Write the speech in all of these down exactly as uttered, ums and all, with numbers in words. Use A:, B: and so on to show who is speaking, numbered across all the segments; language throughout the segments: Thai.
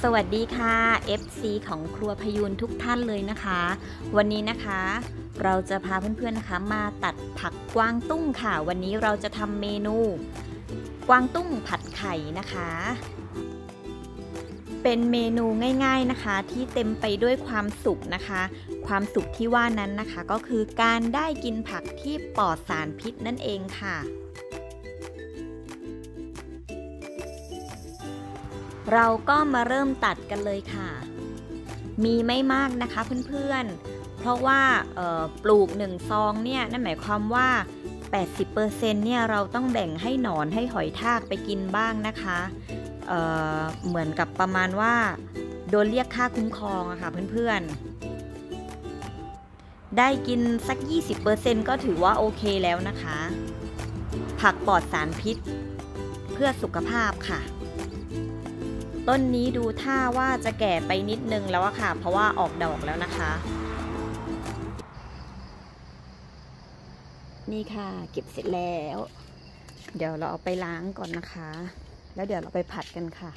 A: สวัสดีค่ะ เอฟ ซี ของครัวพยูนทุกท่านเลยนะคะวันนี้นะคะเราจะพาเพื่อนๆนะคะมาตัดผักกวางตุ้งค่ะวันนี้เราจะทำเมนูกวางตุ้งผัดไข่นะคะเป็นเมนูง่ายๆนะคะที่เต็มไปด้วยความสุขนะคะความสุขที่ว่านั้นนะคะก็คือการได้กินผักที่ปลอดสารพิษนั่นเองค่ะเราก็มาเริ่มตัดกันเลยค่ะมีไม่มากนะคะเพื่อนๆเพราะว่าปลูกหนึ่งซองเนี่ยนั่นหมายความว่า แปดสิบเปอร์เซ็นต์ เนี่ยเราต้องแบ่งให้หนอนให้หอยทากไปกินบ้างนะคะเอ่อเหมือนกับประมาณว่าโดนเรียกค่าคุ้มครองอะค่ะเพื่อนๆได้กินสัก ยี่สิบเปอร์เซ็นต์ ก็ถือว่าโอเคแล้วนะคะผักปลอดสารพิษเพื่อสุขภาพค่ะต้นนี้ดูท่าว่าจะแก่ไปนิดนึงแล้วอะค่ะเพราะว่าออกดอกแล้วนะคะนี่ค่ะเก็บเสร็จแล้วเดี๋ยวเราเอาไปล้างก่อนนะคะแล้วเดี๋ยวเราไปผัดกันค่ะ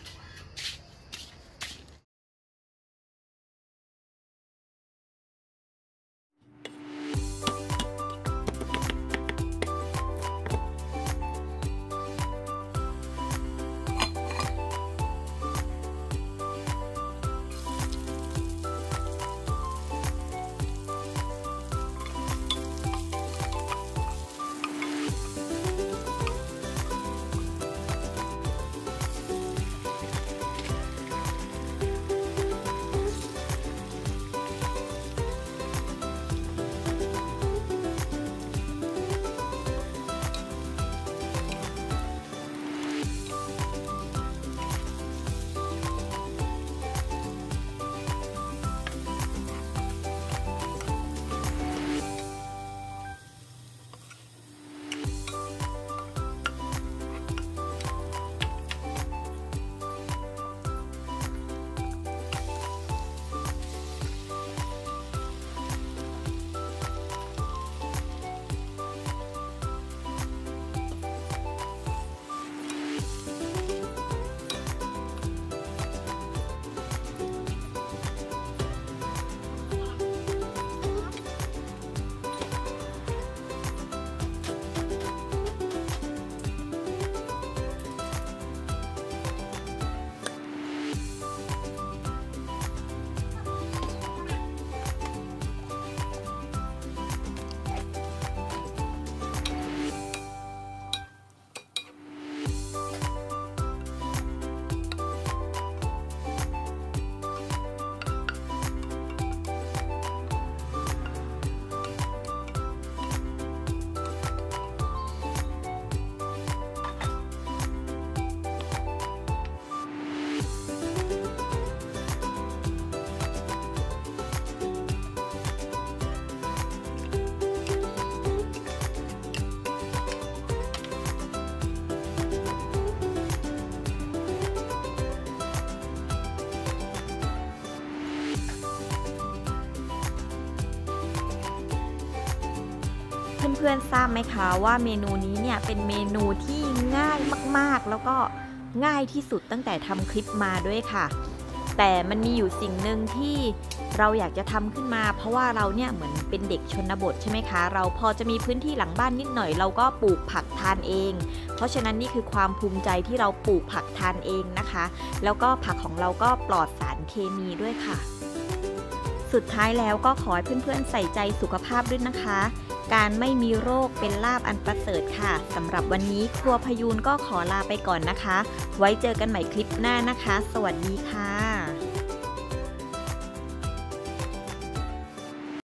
A: เพื่อนๆทราบไหมคะว่าเมนูนี้เนี่ยเป็นเมนูที่ง่ายมากๆแล้วก็ง่ายที่สุดตั้งแต่ทำคลิปมาด้วยค่ะแต่มันมีอยู่สิ่งหนึ่งที่เราอยากจะทำขึ้นมาเพราะว่าเราเนี่ยเหมือนเป็นเด็กชนบทใช่ไหมคะเราพอจะมีพื้นที่หลังบ้านนิดหน่อยเราก็ปลูกผักทานเองเพราะฉะนั้นนี่คือความภูมิใจที่เราปลูกผักทานเองนะคะแล้วก็ผักของเราก็ปลอดสารเคมีด้วยค่ะสุดท้ายแล้วก็ขอให้เพื่อนๆใส่ใจสุขภาพด้วยนะคะการไม่มีโรคเป็นลาภอันประเสริฐค่ะสำหรับวันนี้ครัวพยูนก็ขอลาไปก่อนนะคะไว้เจอกันใหม่คลิปหน้านะคะสวัสดีค่ะ